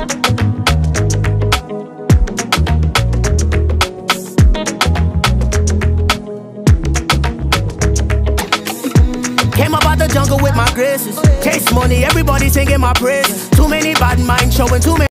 Came up out the jungle with my graces. Chase money, everybody singing my praises. Too many bad minds showing too many.